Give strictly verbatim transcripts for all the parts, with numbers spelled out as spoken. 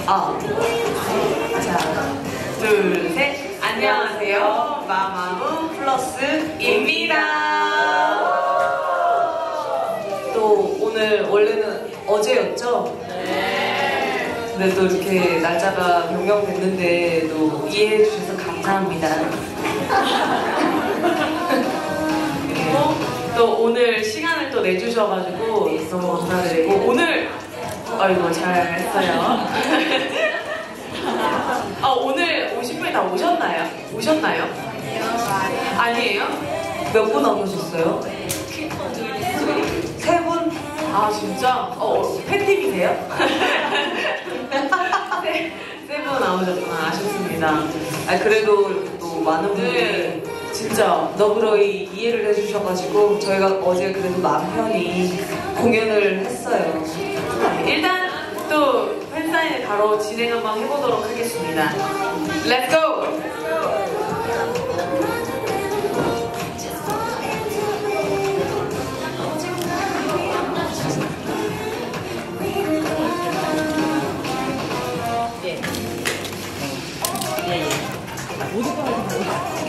아, 자, 둘, 셋. 안녕하세요. 마마무 플러스입니다. 또 오늘 원래는 어제였죠? 네. 근데 또 이렇게 날짜가 변경됐는데 또 이해해 주셔서 감사합니다. 그리고 또 오늘 시간을 또 내주셔가지고 너무 감사드리고 오늘 아이고 잘했어요. 아 오늘 오신 분이 다 오셨나요? 오셨나요? 아니에요? 몇 분 안 오셨어요? 세 분? 아 진짜? 어 팬팀이세요? 세 분 안 오셨구나. 아쉽습니다. 아 그래도 또 많은 분들이 진짜 너그러이 이해를 해주셔가지고 저희가 어제 그래도 마음 편히 공연을 했어요. 일단 또 팬사인회 바로 진행 한번 해보도록 하겠습니다. Let's go! 예. 예, 예. 모두 다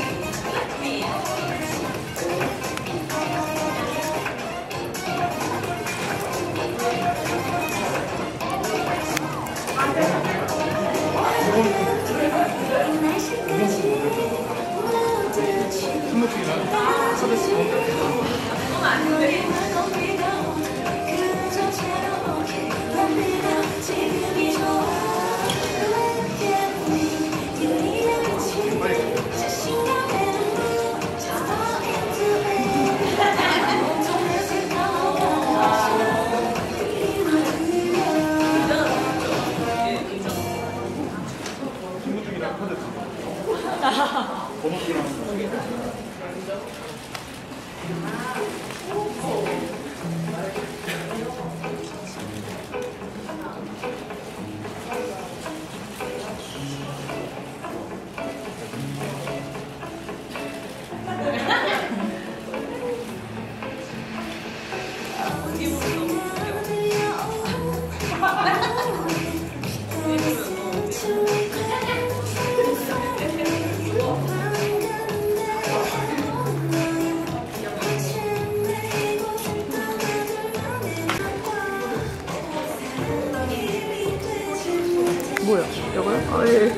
뭐야? 이거요? 아, 예.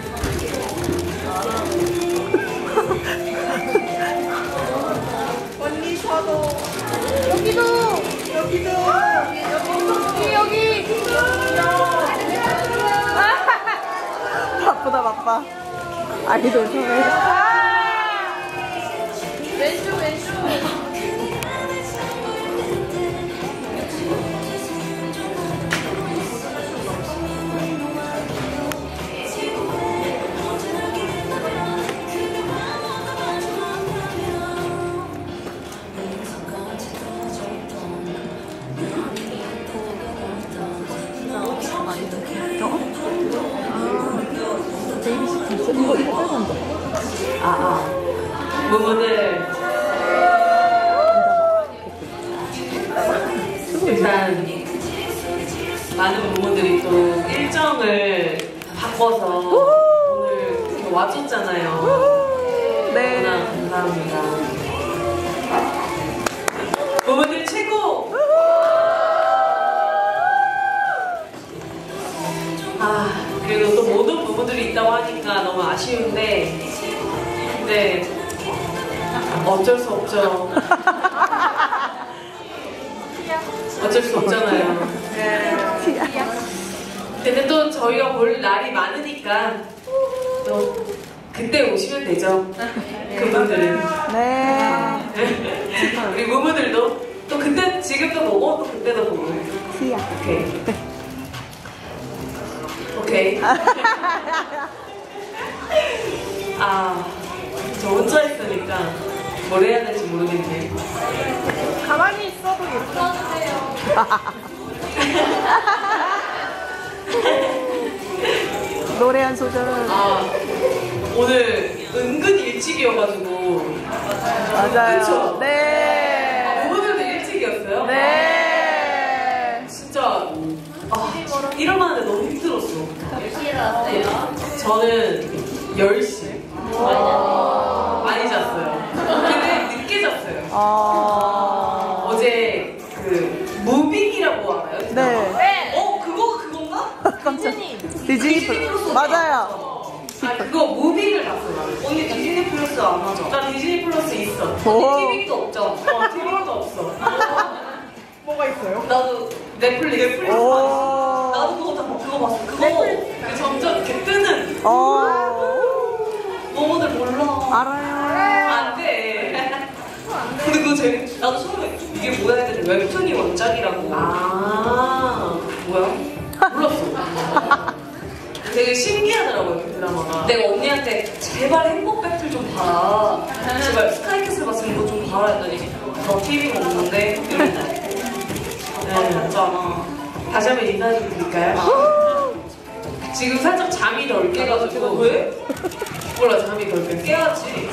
언니 저도 여기도 여기도 여기 여기 바쁘다 바빠 아이돌 처음에 왼쪽 왼쪽 이거 이거 빨리 앉아. 아, 아. 부부들. 일단 많은 부부들이 또 일정을 바꿔서 오늘 이렇게 와줬잖아요. 네. 너무나 감사합니다. 부부들 최고! 아. 그리고 또 모든 부부들이 있다고 하니까 너무 아쉬운데 근데 어쩔 수 없죠. 어쩔 수 없잖아요. 근데 또 저희가 볼 날이 많으니까 또 그때 오시면 되죠. 그분들은. 네. 우리 부부들도 또 그때 지금도 보고 또 그때도 보고. 오케이. 오케이. 아, 저 혼자 있으니까 뭘 해야 될지 모르겠네. 가만히 있어도 예뻐주세요. 노래 한 소절은? 아, 오늘 은근 일찍이어가지고. 맞아요. 그쵸? 네. 아, 부모들도 일찍이었어요? 네. 아, 진짜. 아, 일어나는데 너무 힘들었어. 거부터. 몇 시에 나왔어요? 저는 열 시. 많이 잤어요. 근데 늦게 잤어요. 아... 어제 그 무빙이라고 알아요? 네. 어 그거 그건가? 디즈니. 디즈니 플러스. 맞아요. 아 그거 무빙을 봤어요. 언니 디즈니 플러스 안 하죠? 나 디즈니 플러스 있어. 오. 언니 티비도 없죠? 어 티비도 없어. 뭐가 있어요? 나도 넷플릭스. 넷플릭스 오. 봤어. 나도 그거 다 그거 봤어. 그거 그 점점 이렇게 뜨는. 어. 너무들 몰라. 알아요. 안 돼. 근데 그거 재밌. 나도 처음에 이게 뭐야 했더니 웹툰이 원작이라고. 아 뭐야? 몰랐어. 되게 신기하더라고요 그 드라마가. 내가 언니한테 제발 행복 배틀 좀 봐라. 제발 스카이캐슬 봤으면 이거 좀 봐라 했더니 너 티비가 없는데 이러고. 네 맞잖아. 다시 한번 인사 좀 드릴까요? 지금 살짝 잠이 덜 깨가지고. 왜? 몰라 잠이 덜 깨. 깨야지.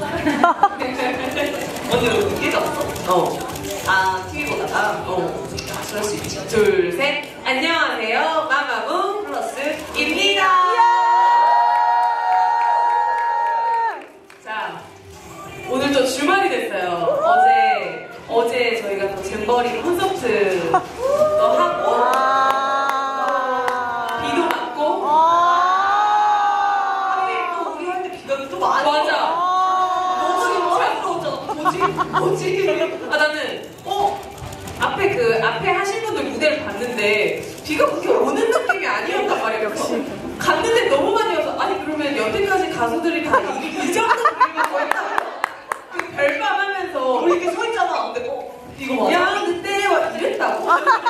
언니 왜 늦게 잤어? 어. 아 티비 보다가? 어. 그럴 수 있죠. 둘, 셋. 안녕하세요. 마마무 플러스입니다. 자, 오늘 또 주말이 됐어요. 어제, 어제 저희가 또 잼버리 콘서트 또 하고, 비도 맞고, 하루에 또 우리 할 때 비가 또 많이 맞아. 너무 자연스러웠잖아. 뭐지? 뭐지? 아, 나는, 어? 앞에 그 앞에 하신 분들 무대를 봤는데 비가 그렇게 오는 느낌이 아니었단 말이에요. 역시 갔는데 너무 많이 와서 아니 그러면 여태까지 가수들이 다 이, 이 정도 그리고 서 있다고 그 별밤하면서 우리 이렇게 서 있잖아. 근데 어 이거 맞아? 야 그때 막 이랬다고?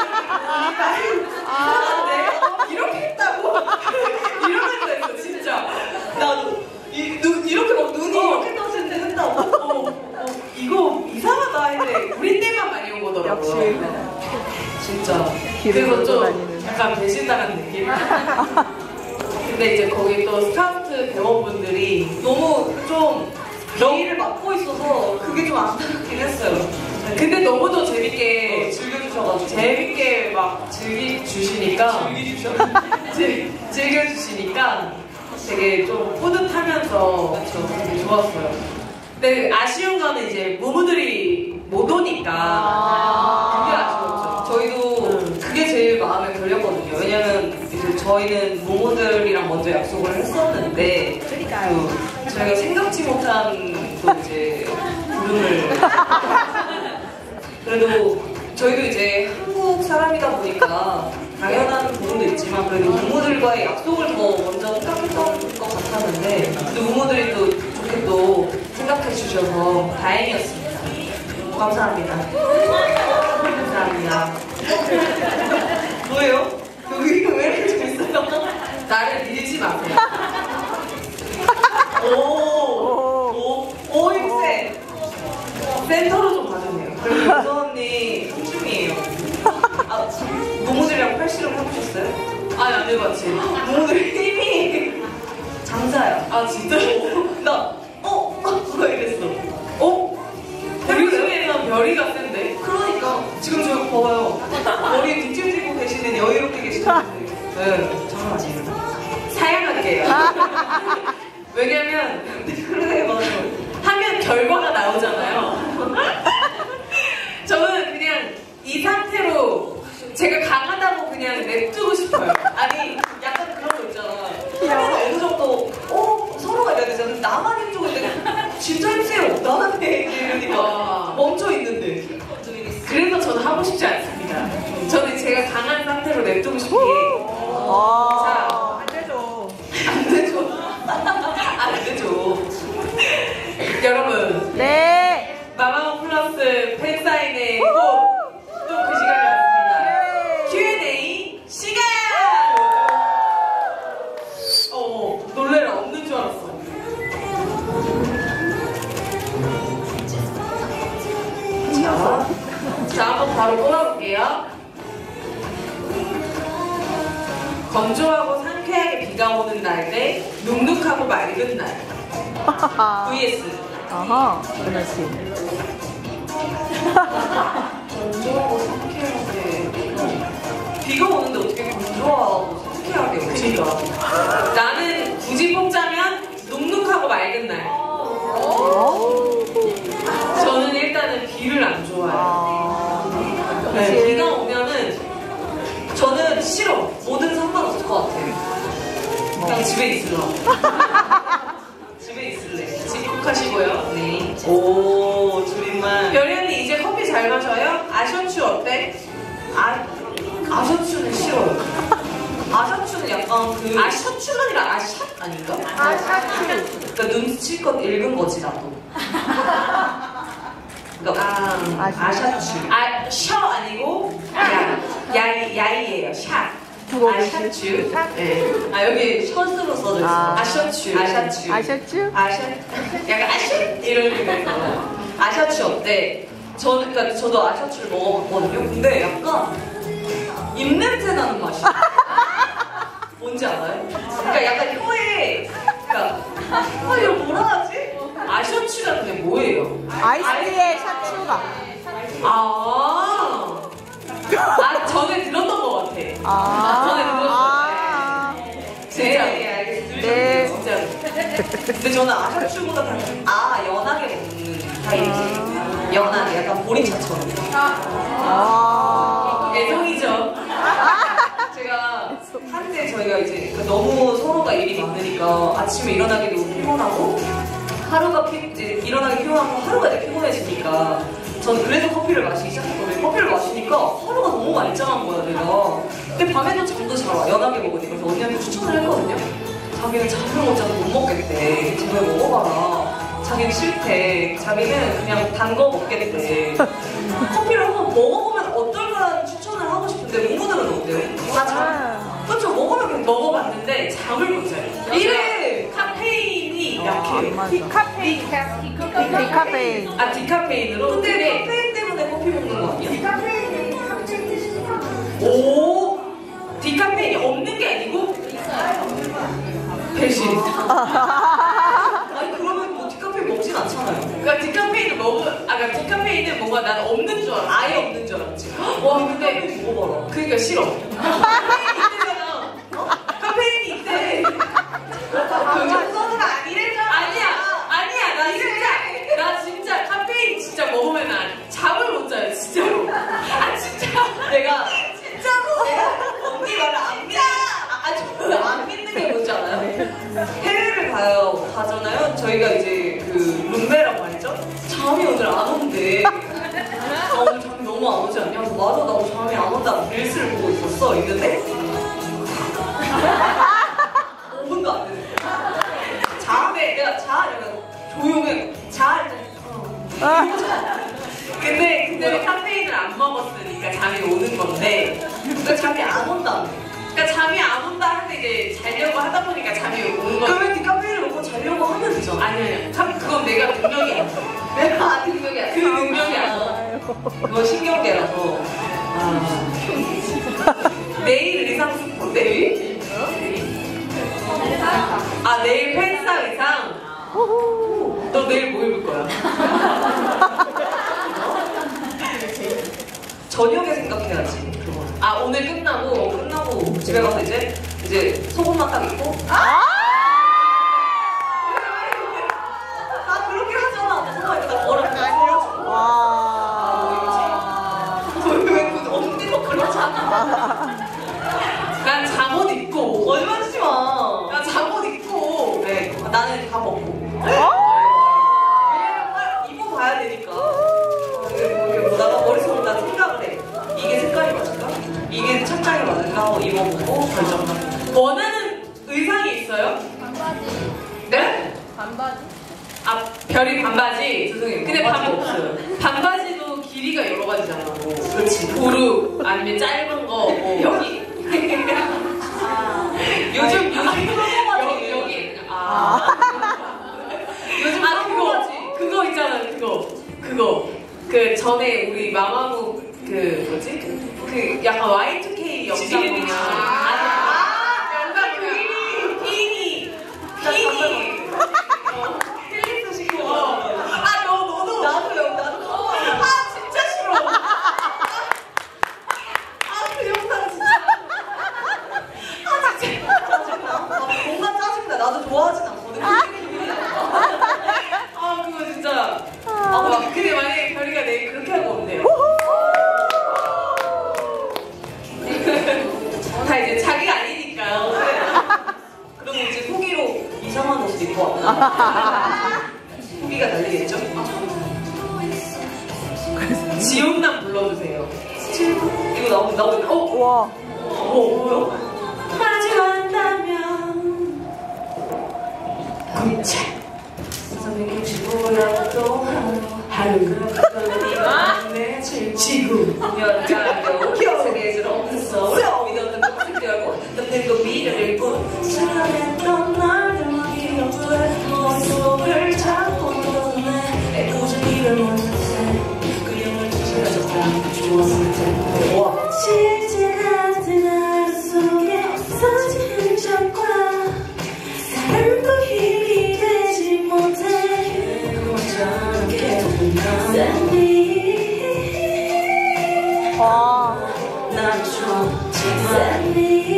이상한데 이렇게 했다고? 이런 애도 있어 진짜. 나도 이, 눈, 이렇게 막 눈이 어. 이렇게 떠지는데 한다고? 어, 어, 이거 이상하다 했는데 우리 때만 많이 온 거더라고요. 역시 진짜 그래서 좀 다니는. 약간 배신당한 느낌? 근데 이제 거기 또 스카우트 대원분들이 너무 좀 비위를 맡고 있어서 그게 좀 안타깝긴 했어요. 근데 너무도 재밌게 어, 즐겨주셔가지고 재밌게 막 즐기주시니까 즐기주셔? 즐겨주시니까 되게 좀 뿌듯하면서 그쵸, 되게 좋았어요. 근데 아쉬운 거는 이제 무무들이 못 오니까 그게 아쉬웠죠. 저희도 음. 그게 제일 마음에 걸렸거든요. 왜냐면 이제 저희는 무무들이랑 먼저 약속을 했었는데 그 저희가 생각지 못한 또 이제 부름을 그래도 저희도 이제 한국 사람이다 보니까 당연한 부분도 있지만 그래도 무무들과의 약속을 더 먼저 생각했던 것 같았는데 또 무무들이 또 좋게 또 생각해 주셔서 다행이었습니다. 감사합니다. 감사합니다. 뭐예요? 여기 왜 이렇게 재밌어요? 나를 밀지 마세요. 오, 오, 오, 힘세. 센터로 좀 봐주세요. 그리고 윤서 언니 춤중이에요. 아, 무무들이랑 팔씨름 해보셨어요? 아니 안 해봤지. 무무들 힘이 장사야. 아 진짜? 나 어? 어? 이랬어. 어? 우리 중에서 별이가 센데? 그러니까 지금 저 봐봐요. 머리 뒤집고 계시는 여유롭게 계시는데 네, 장난 아니에요. 사양할게요. 왜냐면 그래 맞아. 하면 결과가 나오잖아요. 저는 그냥 이 상태로 제가 강하다고 그냥 냅두고 싶어요. 아니 약간 그런 거 있잖아. 그래서 어느 정도 어? 서로가 이래야 되잖아. 나만 힘주고 있는데 진짜 힘세요. 나한테 이러니까 멈춰있는데. 그래서 저는 하고 싶지 않습니다. 저는 제가 강한 상태로 냅두고 싶은 게 자, 안 되죠. 안 되죠. 안 되죠. 여러분 네. 마마무 플러스 팬사인회 꼭 또 그 시간이 왔습니다. 큐 앤 에이 시간! 어, 놀래라. 없는 줄 알았어. 자, 자 한번 바로 꼬라볼게요. 건조하고 상쾌하게 비가 오는 날 대 눅눅하고 맑은 날 브이에스 아하, 그렇지. 건조하고 상쾌하게 비가 오는데 어떻게 건조하고 상쾌하게 오지? 네, 그치. 비가 오면은 저는 싫어. 뭐든 상관없을 것 같아. 그냥 집에 있으려. 집에 있을래. 집콕하시고요. 네. 오, 줄임말. 별이 언니 이제 커피 잘 마셔요? 아셔츠 어때? 아, 아셔츠는 싫어요. 아셔츠는 약간 그. 아셔츠가 아니라 아샷 아닌가? 아샤츠. 그러니까 눈치껏 읽은 거지, 나도. 그러니까, 아, 아셔츠. 아셔츠. 아, 셔 아니고 야, 야이, 야이예요. 샷. 그거 아셔츠. 샷? 네. 아, 여기 셔츠로 써져 있어. 아. 아셔츠. 아셔츠. 아셔츠? 아셔, 약간 아셔 이런 느낌이에요. 아셔츠 어때? 저는, 그러니까 저도 아셔츠를 먹어봤거든요. 근데 약간 입냄새 나는 맛이. 뭔지 알아요? 그러니까 약간 혀에, 그러니까, 아, 이거 뭐라 하지? 아셔츠라는 게 뭐예요? 아이스티에 샤츠가. 아, 아, 전에 들었던 것 같아. 아. 전에 들었어요. 아. 진짜. 네, 알겠습니다. 네. 진짜. 근데 저는 아셔츠보다 그냥, 아, 연하게 먹는 스타일이지. 연하게, 약간 보리차처럼. 아. 애정이죠. 제가 한때 저희가 이제 그러니까 너무 서로가 일이 많으니까 아침에 일어나기도 피곤하고 하루가 피, 이제 일어나기 피곤하고 하루가 이제 피곤해지니까 저는 그래서 커피를 마시기 시작했거든요. 커피를 마시니까 하루가 너무 말짱한 거야, 내가. 근데 밤에도 잠도 잘 와, 연하게 먹으니까. 그래서 언니한테 추천을 했거든요. 자기는 잠을 못 자서 못 먹겠대. 제발 먹어봐라. 자기는 싫대. 자기는 그냥 단 거 먹겠대. 커피를 한번 먹어보면 어떨까 추천을 하고 싶은데 몽고들은 어때요? 다 잘. 그렇죠. 먹으면 그냥 먹어봤는데 잠을 못 자요. 이래! 카페인이 아, 약해요. 맞아. 디카페인. 디카페인. 아, 디카페인으로? 근데 카페인 때문에 커피 먹는 거 아니야? 오! 디카페인이 없는 게 아니고 배신. 아니 그러면 뭐 디카페인 먹진 않잖아요. 그러니까 디카페인을 먹어, 아, 그러니까 디카페인은 뭔가 난 없는 줄 알아. 아예 없는 줄 알았지. 와, 근데 디카페인 먹어봐라. 그러니까 싫어. 카페인이 있대잖아. 어? 카페인이 있대. 그 정도는 아니래잖아. 아니야, 아니야. 나 진짜, 나 진짜 카페인 진짜 먹으면 난 잠을 못 자요, 진짜로. 아, 진짜. 내가 진짜로 내가 언니 말을 안 믿. 아주 안 믿는 게 뭔지 알아요? 해외를 가요 가잖아요. 저희가 이제 그 룸메라고 말이죠. 잠이 오늘 안 온대. 아, 오늘 잠이 너무 안 오지 않냐? 그래서 맞아 나 오늘 잠이 안 온다. 릴스를 보고 있었어. 있는데 오 분도 안 되는 거야. 잠에 내가 자 이러면 조용해. 자 이러면 어. 아. 근데, 근데 카페인을 안 먹었으니까 잠이 오는 건데. 그러니까 잠이 안 온다. 그러니까 잠이 안 온다 할 때 이제 자려고 하다 보니까 잠이 오는 거지. 그러면 디카페인을 먹고 자려고 하면 되잖아. 아니, 아니. 참, 그건 내가 능력이 아니야. 내가 능력이 아니야. 그 능력이 아니야. 그거 신경계라서. 아. 내일 의상 스포, 내일? 아, 내일 팬싸 의상? 호호. 너 내일 뭐 입을 거야? 저녁에 생각해야지. 그거. 아, 오늘 끝나고? 어, 끝나고 집에 가서 이제 이제 속옷만 딱 입고. 아! 나 그렇게 하잖아. 속옷 입고 딱 얼어 보여줘. 와. 왜 언니도 그러잖아. 난 잠옷 입고. 거짓말하지 마. 난 잠옷 입고. 네, 나는 다 먹고. 어? 왜냐면 입어봐야 되니까. 이게 뭐, 이게 뭐 나가 머릿속으로 나 생각을 해. 이게 색깔이 맞을까? 이게 착장이 맞을까? 하고 입어보고 결정하고. 원하는 의상이 있어요? 네? 반바지? 아, 별이 반바지? 죄송해요. 근데 반바지 반, 없어요. 반바지도 길이가 여러 가지잖아. 뭐. 그렇지. 보루, 아니면 짧은 거, 뭐. 여기. 요즘 요즘 여기, 여기. 아. 요즘 아, 그거, 하지. 그거 있잖아, 그거. 그거. 그 전에 우리 마마무, 그, 뭐지? 그 약간 와이투케이 영상 지리리. 보면. 아, 아, 영상 보면. 피니. 피니. 어, 필립도 시키고. 아, 너, 너도. 나도 여 나도 커버. 아, 진짜 싫어. 아, 그 영상 진짜. 아, 진짜. 짜증나. 아, 뭔가 짜증나. 나도 좋아하진 않거든. 아, 그거 진짜. 아, 막 근데 만약에 별이가 내일 그렇게 하고 온대요. 후기가 달리겠죠? 지옥남 불러주세요. 이거 나오면 나오면 어? 와. 어 뭐야? 하지 않다면 굿차 삼백육십오 년 동안 하루가 내 지구 연가고 세계에서 없어 믿었던 것을 결고 넌들도 미래를 본 사랑했던 날들만 기억돼 머릿속을 잡고 넌내 애꿎은 이를 못해 그 영을 지켜줬다 좋았을 텐데 와 실제 같은 하루 속에 없어진 흔적과 사랑도 힘이 되지 못해 그것처럼 계속 난 와. 난 좋지만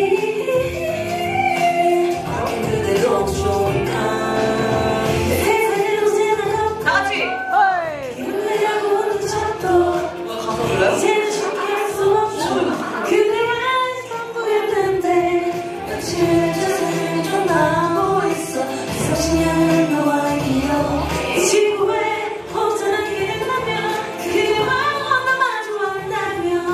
그대로 좋을까 세상을 지나가 다같이 어이. 힘내라고 하는 척도 이거 가사 불러요? 이제는 쉽게 수 없어 그대와의 전부였는데 며칠 전에 좀 나고 있어 서신형을 너와의 기억 이 지구에 혼자 남게 된다면 그대와 너만 좋아한다면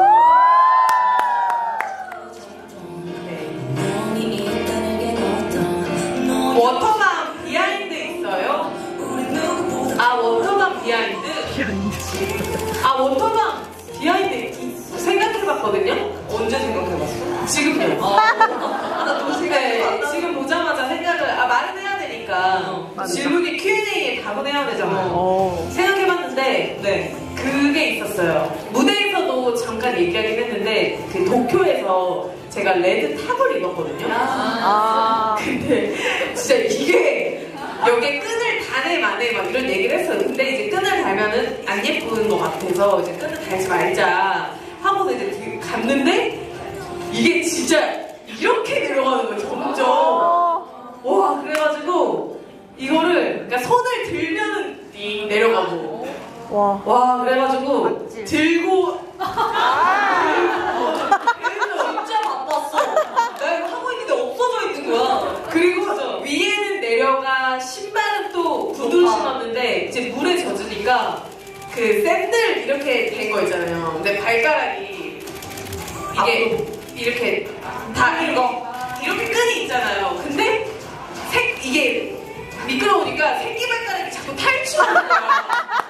너니 있다는 게 어떤 너 워터밤 비하인드 있어요? 우리 누구보다 아 워터밤 비하인드? 아 워터밤 비하인드 이- 생각해봤거든요? 언제 생각해봤어? 지금요. 아, 나또 네, 생각해봤다. 지금 보자마자 생각을 아 말은 해야 되니까 어, 질문이 큐 앤 에이에 답은 해야 되잖아요. 오. 생각해봤는데 네. 그게 있었어요. 무대에서도 잠깐 얘기하긴 했는데 그 도쿄에서 제가 레드 탑을 입었거든요. 아. 근데 진짜 이게 여기에 끈을 다네 마네 막 이런 얘기를 했어요. 근데 이제 끈을 달면은 안 예쁜 것 같아서 이제 끈을 달지 말자 하고서 이제 그- 갔는데 이게 진짜 이렇게 내려가는 거예요. 점점. 어. 와 그래가지고 이거를 그러니까 손을 들면은 띵 내려가고 와. 와 그래가지고 맞지? 들고 진짜 바빴어. 내가 이거 하고 있는데 없어져 있는 거야. 그리고 위에는 내려가 신발은 또 구두 높아. 신었는데 이제 물에 젖으니까 그 샌들 이렇게 된 거 있잖아요. 근데 발가락이 이게 이렇게 다 이거 이렇게 끈이 있잖아요. 근데 색 이게 미끄러우니까 새끼 발가락이 자꾸 탈출하는 거야.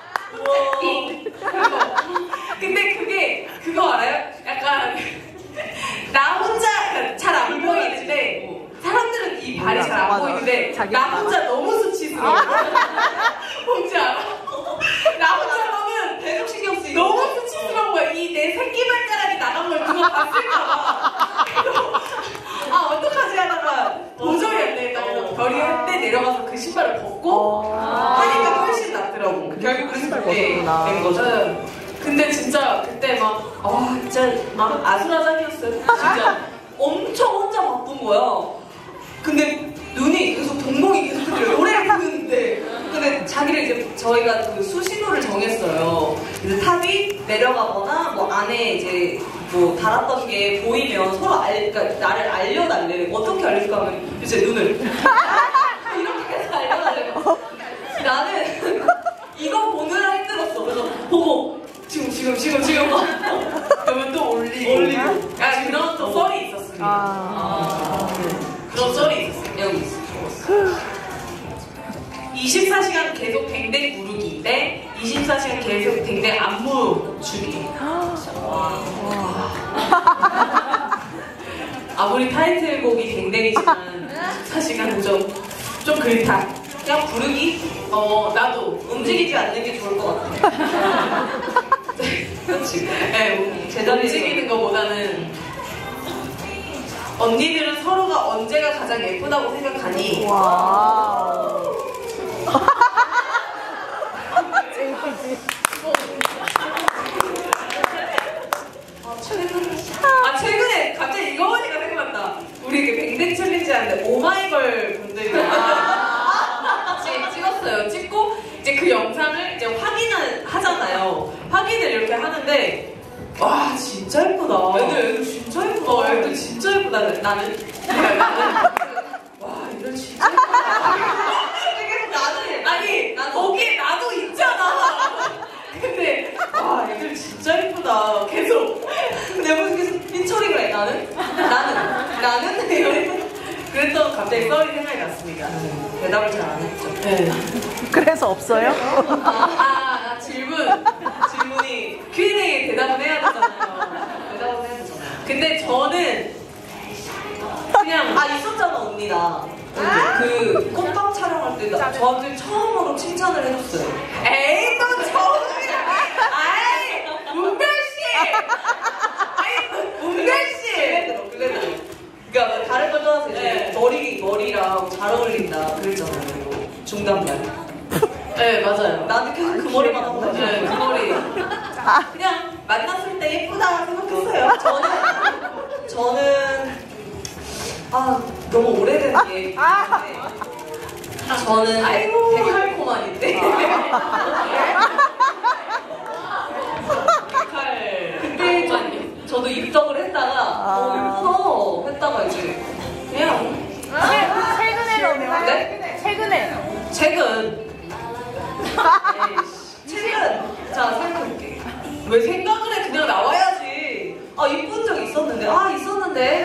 그거. 근데 그게 그거 알아요? 약간 나 혼자 잘 안 보이는데 사람들은 이 발이 잘 안 맞아. 보이는데 자기 나 알아. 혼자 너무 수치스러워. 뭔지 알아? 나 혼자 너무 계속 신경 쓰이고. 너무 수치스러운 거야. 이 내 새끼 발가락이 나간 걸 누가 봤을까봐. 아 어떡하지 하다가 도저히 안 되겠다. 그래서 별이 할 때 내려가서 그 신발을 벗고 어. 하니까 훨씬 낫더라고. 결국 그래서 신발 그렇게 벗었구나. 된 거죠. 네. 근데 진짜 그때 막, 아, 진짜 막 아수라장이었어요. 진짜 엄청 혼자 바쁜 거야. 근데 눈이 계속 동공이 계속 그대로 노래를 부르는데 근데 자기를 이제 저희가 그 수신호를 정했어요. 그래서 탑이 내려가거나 뭐 안에 이제 뭐 달았던 게 보이면 서로 알, 그러니까 나를 알려달래. 어떻게 알려줄까 하면 이제 눈을 이렇게 해서 알려달래요. 나는 이거 보느라 힘들었어. 그래서 보고 지금 지금 지금 지금 그러면 또 올리고. 올리고. 아, 그런 또 썰이 있었습니다. 아. 그런 썰이 있었어요. 여기 있어. 이십사 시간 계속 댕댕 부르기 대 이십사 시간 계속 댕댕 안무 주기. 아무리 타이틀곡이 댕댕이지만 이십사 시간은 좀, 좀 그렇다. 그냥 부르기? 어, 나도. 움직이지 않는 게 좋을 것 같아. 그렇지. 네, 제자리에서. 움직이는 것보다는 언니들은 서로가 언제가 가장 예쁘다고 생각하니? 와. 아 최근에 갑자기 이거 보니까 생각났다. 우리 그 뱅뱅 챌린지 하는데 오마이걸 분들이랑 같이 찍었어요. 찍고 이제 그 영상을 이제 확인을 하잖아요. 확인을 이렇게 하는데 와 진짜 예쁘다. 애들 애들 진짜 예쁘다. 어 애들 진짜 예쁘다. 나는 나는 와 애들 진짜 예쁘다. 내 모습 계속 삐처리를 해. 나는? 나는? 나는? 그랬던 갑자기 썰이 생각이 났습니다. 대답을 잘 안 했죠. 네. 그래서 없어요? 아, 아, 아, 질문. 질문이 큐앤에이에 대답은 해야 되잖아요. 대답을 해야 되잖아요. 근데 저는 그냥 아, 있었잖아, 언니, 나. 그 꽃방 촬영할 때 나, 저한테 처음으로 칭찬을 해줬어요. 에이 또 처음이야. 아이 문별씨. 아이 문별씨. 그래도, 그래도. 그러니까 다른 걸 떠나서 이제 네. 머리, 머리랑 잘 어울린다 그랬잖아요. 중단말. 네 맞아요. 나한테 계속 그 머리만 하고 다녀. 네, 그 머리. 그냥 만났을 때 예쁘다 생각했어요. 저는, 저는, 아, 너무 오래된 얘기인데. 저는 아이고 되게 달콤한인데. 근데 저, 저도 입덕을 했다가 어 예뻐 했다가 이제 그냥 최, 최근에는 네? 최근에. 최근 에이씨, 최근 자 생각해볼게. 왜 생각을 해? 그냥 나와야지. 아 이쁜 적 있었는데 아 있었는데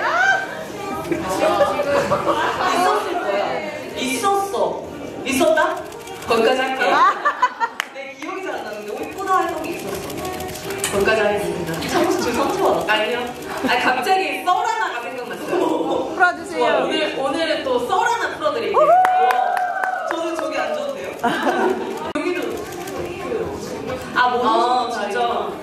있었을 거야. 있었어. 있었다? 거기까지 할게. 내 기억이 잘 안 나는데 오 이쁘다 했던 게 있었어. 거기까지 하겠습니다. 상수 제 상처받았다. 아니요. 아니 갑자기 썰 하나가 생각났어요. 풀어주세요. 오늘 오늘은 또 썰 하나 풀어드릴게요. 저는 저기 안 줘도 돼요? 여기도 아 뭐? 아, 진짜.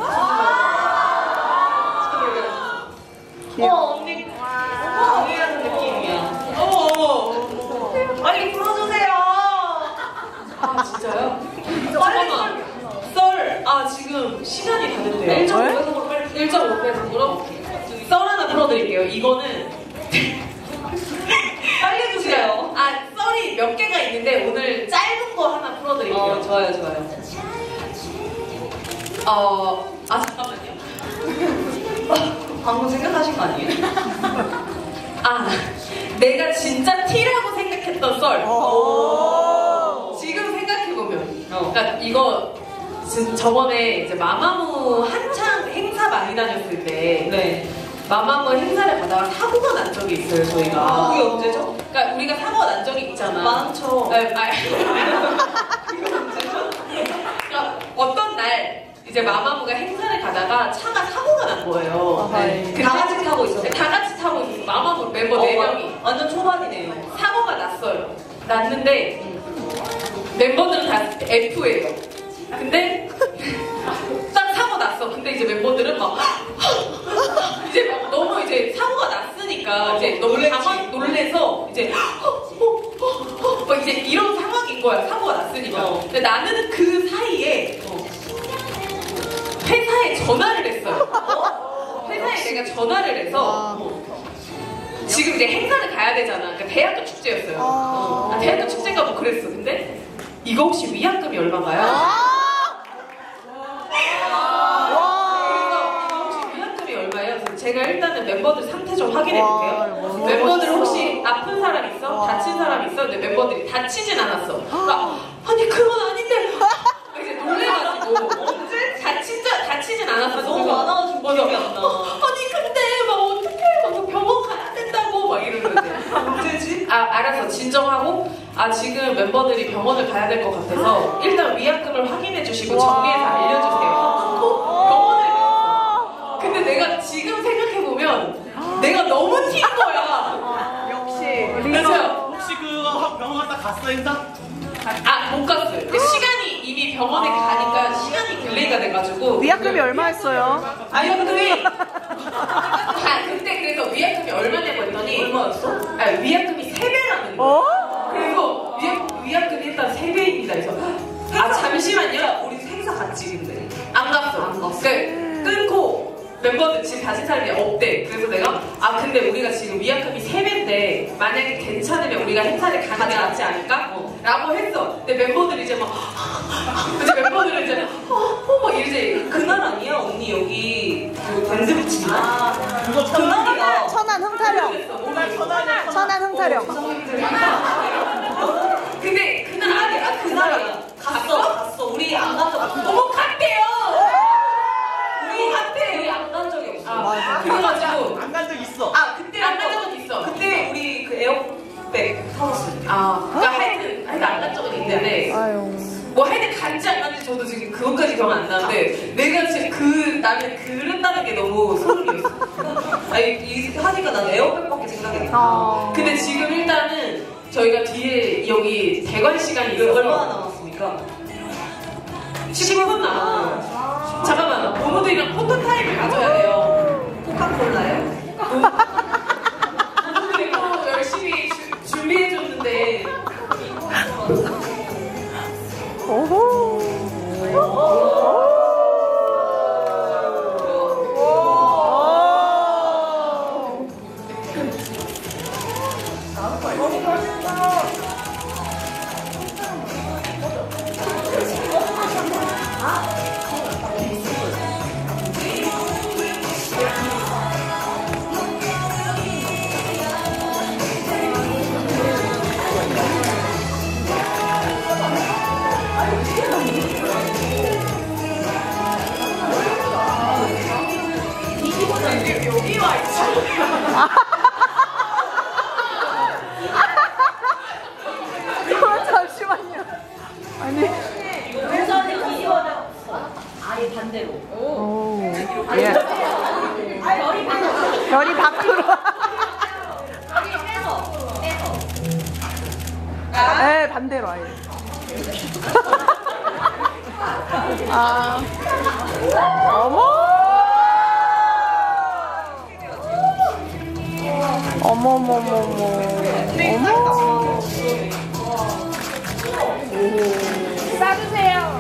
어, 언니. 강의하는 느낌이야. 어머 어머. 빨리 풀어주세요. 아 진짜요? 빨리 잠깐만. 썰. 아 지금 시간이 다 됐대요. 일 점 오 배속으로 빨리 일 점 오 배속으로 썰 하나 풀어드릴게요. 이거는 빨리 해주세요. 아 썰이 몇 개가 있는데 오늘 짧은 거 하나 풀어드릴게요. 어, 좋아요, 좋아요. 어, 아 잠깐만요. 방금 생각하신 거 아니에요? 아, 내가 진짜 T라고 생각했던 썰. 오. 지금 생각해보면. 어. 그러니까 이거 진- 저번에 이제 마마무 한창 행사 많이 다녔을 때 네. 마마무 행사를 가다가 사고가 난 적이 있어요, 저희가. 아, 그게 언제죠? 그러니까 우리가 사고가 난 적이 있잖아. 많죠. 아, 아, 그러니까 어떤 날 이제 마마무가 행사를 가다가 차가 사고가 난 거예요. 아하이. 근데 다 같이 타고 있었어요. 다 같이 타고 있었어. 마마무 멤버 네 어, 명이. 완전 초반이네요. 사고가 났어요. 났는데 멤버들은 다 F예요. 근데 딱 사고 났어. 근데 이제 멤버들은 막 이제 막 너무 이제 사고가 났으니까 이제 너무 놀랬지. 당황 놀래서 이제 막 이제 이런 상황인 거야. 사고가 났으니까. 어. 근데 나는 그 사이에 회사에 전화를 했어요. 회사에 내가 전화를 해서 지금 이제 행사를 가야 되잖아. 그러니까 대학교 축제였어요. 아. 아, 대학교 축제가 뭐 그랬어. 근데 이거 혹시 위약금이 얼마인가요? 그래서 이거 혹시 위약금이 얼마예요? 그래서 제가 일단은 멤버들 상태 좀 확인해 와, 볼게요. 너무 멤버들 멋있어. 혹시 아픈 사람 있어? 와. 다친 사람 있어? 근데 멤버들이 다치진 않았어. 그러니까 아니 그건 아닌데. 이제 놀래가지고 언제 다친 자 다치진 않았어. 너무 많아가지고 기억이 안 나. 아니 근데 막 어떡해 막 병원 가야 된다고 막 이러는데 언제지? 아 알았어 진정하고 아 지금 멤버들이 병원을 가야 될 것 같아서 일단 위약금을 확인해 주시고 정리해서 알려주세요 하고 병원을 갔어. 근데 내가 지금 생각해 보면 내가 너무 튄 거야. 역시. 그래서 혹시 그거 병원 갔다 갔어 행사? 아 못 갔어요. 근데 시간이 이미 병원에 가니까 시간이 딜레이가 돼가지고 위약금이 얼마였어요? 위약금이 아 그때 그래서 위약금이 얼마냐고 했더니 얼마였어? 아 위약금이 세 배라는 거. 어? 그래서 위약, 위약금이 일단 세 배입니다. 그래서 아 잠시만요. 우리 행사 같이 근데. 안 갔어. 안 갔어. 그, 끊고 멤버들 지금 다친 사람이 없대. 그래서 내가 아 근데 우리가 지금 위약금이 세 배인데 만약에 괜찮으면 우리가 행사를 가는 게 낫지 않을까? 어. 라고 했어. 근데 멤버들이 이제 막 이제 멤버들은 이제 어막 이러지. 그날 아니야? 언니 여기 그 밴드 붙이기. 아, 그거 그날이다. 천안 흥타령. 그랬어. 오늘 천안 흥타령. 근데 그날 아니야. 아, 그날이야. 갔어, 갔어. 우리 안 간 적 없어. 어머 갔대요. 우리 갔대. 우리 안 간 적이 없어. 간 적 있어. 아 그때 안 간 적은 있어. 그때 우리 그 에어백 타웠을 때. 아 그러니까 하여튼 하여튼 안 간 적은 있는데 아유. 뭐 하여튼 간지 안 간지 저도 지금 그것까지 기억 안 나는데 내가 진짜 그 나는 그런다는 게 너무 소름이었어. 아니 이 하니까 난 에어백밖에 생각이 안 나. 아. 근데 지금 일단은 저희가 뒤에 여기 대관 시간이 이거 있어서 얼마나 남았습니까? 십오 분 남았어. 잠깐만 부모들이랑 포토 타임을 가져야 돼요. 코카콜라요? 부모들이 또 열심히 주- 준비해줬는데 오호. 여기 와 있어. 잠시만요. 아니. 우선은 뒤집어져 아예 반대로. 오. 예. 별이 반대로. 별이 밖으로. 여기 빼서 빼서. 네, 반대로 아예. 아. 어머. 어머머머머. 어머. 싸주세요.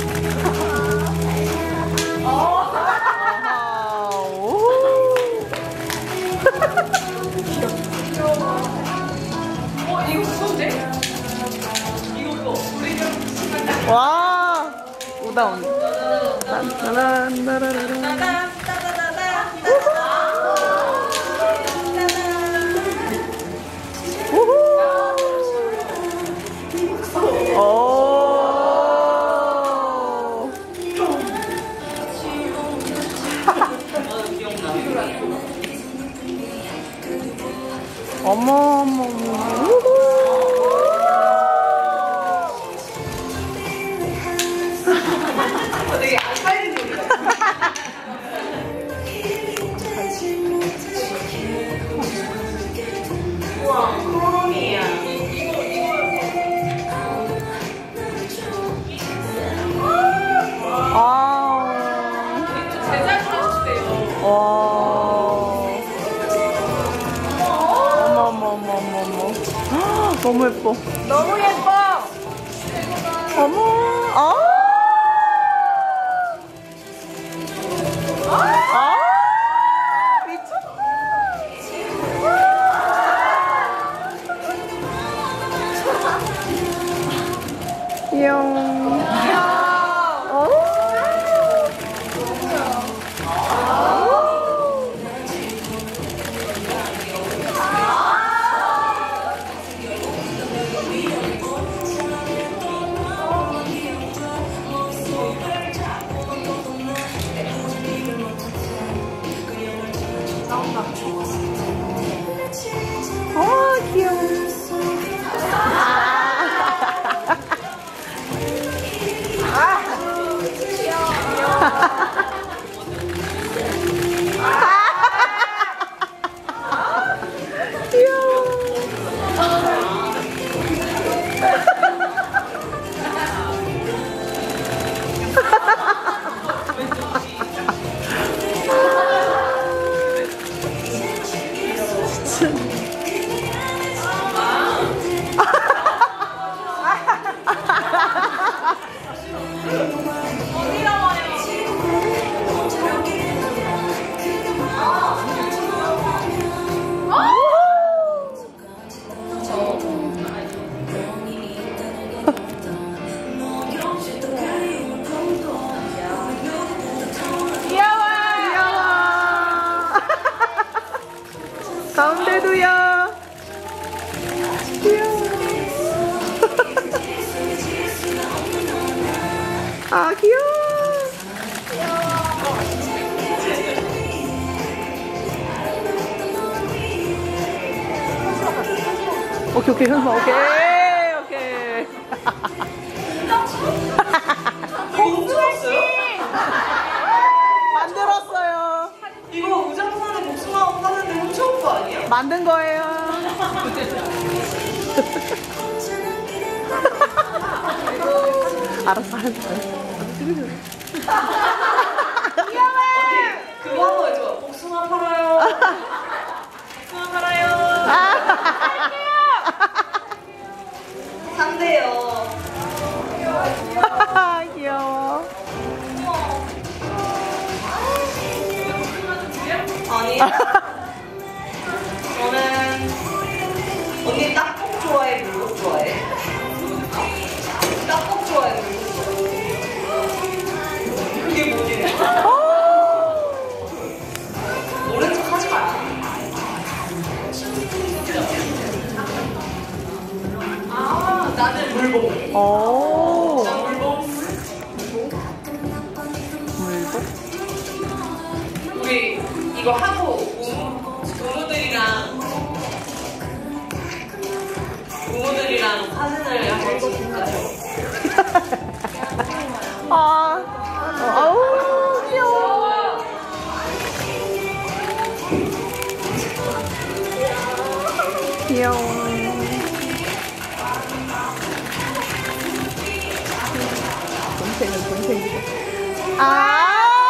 아하, 오. 어 이거 그건데? 이거 그거 우리 와. 오다 온다. 딴따란따라라라. 오. 어머 어머 어머. 되게 안 살리는 소리야. 우와 코롱이야. 아. 제작 해주세요. 와. 어머 어머 어머 어머. 헉, 너무 예뻐. 너무 예뻐. 어머. 아. 아. 미쳤다. 귀여워. 어? 어, 귀여워. 가운데도요. 귀여워. 아, 귀여워. 오케이, 오케이, 현수. 오케이, 오케이. 멈췄어요? 만들었어요. 이거 우장산에 복숭아 파는데 훔쳐온 거 아니야? 만든 거예요. 알았어, 알았어, 알았어. 그거 한번 해줘. 복숭아 팔아요. 복숭아 팔아요. 산대요. 귀여워. 아니. 저는 언니 딱복 좋아해, 물복 좋아해? 딱복 좋아해, 물복 좋아해? 그게 뭐지? 모른 척 하지 마. 아, 나는 물복. 오. 난 물복. 물복? 우리 이거 하고 부모, 부모들이랑 부모들이랑 사진을 한번 찍을까요? 아, 아우, 귀여워. 귀여워. 동생은 동생이고. 아,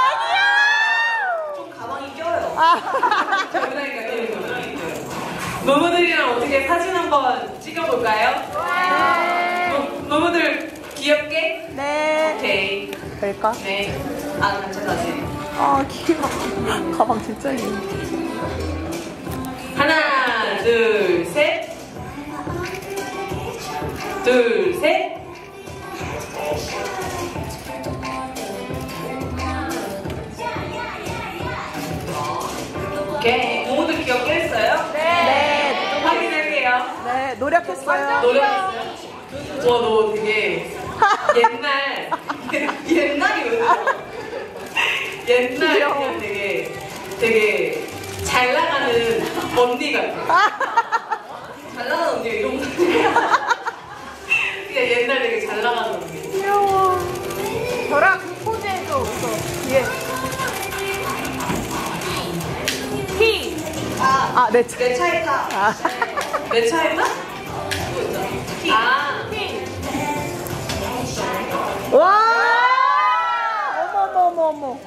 좀 가방이 껴요. 아. 그러니까 그러니까. 모모들이랑 어떻게 사진 한번 찍어볼까요? 모- 모모들 귀엽게? 네. 오케이. 될까? 네. 아, 단체사진. 아, 귀여워. 가방 진짜 귀여워. 하나, 둘, 셋. 둘, 셋. 오케이. 모모들 귀엽게 했어요? 네. 확인할게요. 네, 노력했어요. 노력했어요? 와, 너 되게 옛날, 옛날이 왜 옛날 귀여워. 그냥 되게, 되게 잘 나가는 언니 같아. 잘 나가는 언니 이런 거. 그냥 옛날 되게 잘 나가는 언니. 귀여워. 저랑 포즈 해줘, 웃어. 뒤에. 히. 아, 아, 내 차. 내 차에 타. 아. 내 차였나? 아, 와! 어머머머머.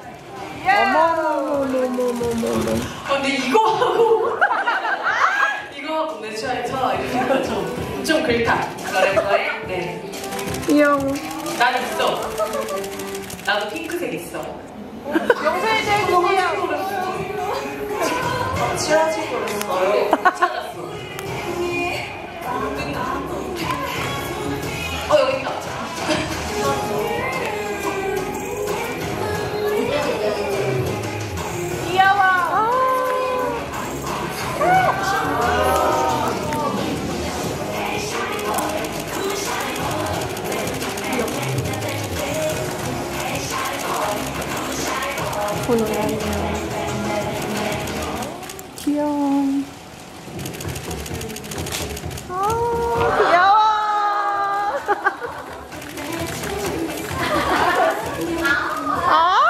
어머머머머머머머. 어, 근데 이거 하고 이거 하고 내 차에 차 이거 좀, 좀 그렇다. 그럴 거예요? 네. 귀여워. 나는 있어. 나도 핑크색 있어. 영상이 제일 귀여워. 취하지 그랬어요. 찾았어. 어, 여기 있다. 귀여워. 귀여워. 아, 귀여워. 아,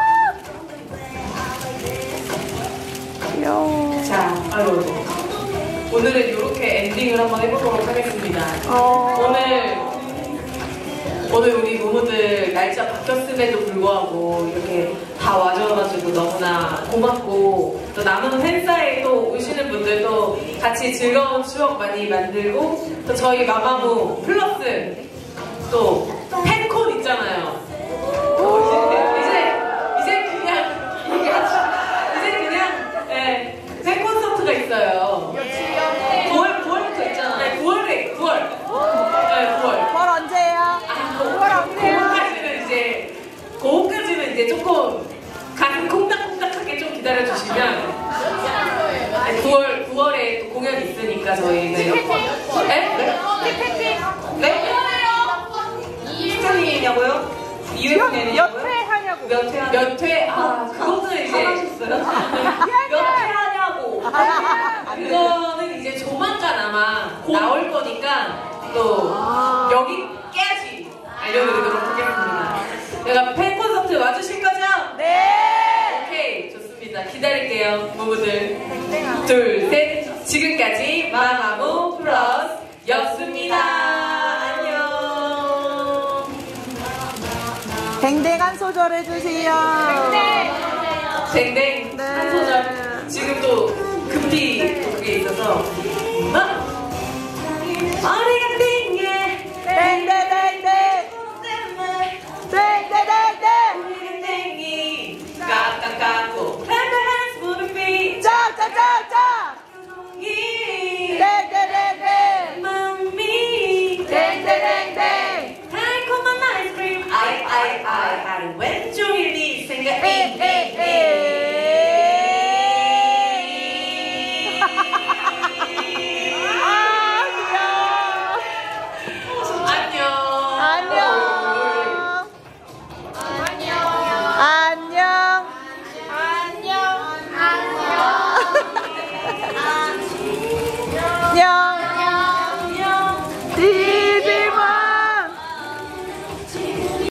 귀여워. 자, 아유. 오늘은 이렇게 엔딩을 한번 해보도록 하겠습니다. 어. 오늘 오늘 우리 부모들 날짜 바뀌었음에도 불구하고 이렇게 다 와줘가지고 너무나 고맙고 또 남은 팬사에 또 오시는 분들도 같이 즐거운 추억 많이 만들고 또 저희 마마무 플러스 또 팬콘 있잖아요. 이제 이제 그냥 이제 그냥 네, 팬 콘서트가 있어요. 구월, 구월부터 있잖아. 네, 구월에 구월. 네, 구월. 뭘 언제예요? 구월 언제예요? 그거까지는 이제 그거까지는 이제 조금 가슴 콩닥콩닥하게 좀 기다려 주시면 구월 구월에 또 공연이 있으니까 저희 네. 네? 네? 스타님이냐고요? 이 회 공연이냐고요? 몇 회 하냐고. 몇 회 하냐고? 몇 회? 아, 그거는 이제 몇 회 하냐고? 그거는 이제 조만간 아마 나올 또 여기까지 알려드리도록 하겠습니다. 내가 팬 콘서트 와주실 거죠? 네. 오케이, 좋습니다. 기다릴게요, 부부들. 둘, 셋. 지금까지 마마무 플러스 였습니다. 안녕. 댕댕 한 소절 해주세요. 댕댕 네. 한 소절. 지금 또 급히 또 그게 있어서. 아! 머리가 땡해. 댕댕댕댕. 댕댕댕댕. 우리는 땡이 깍깍깍고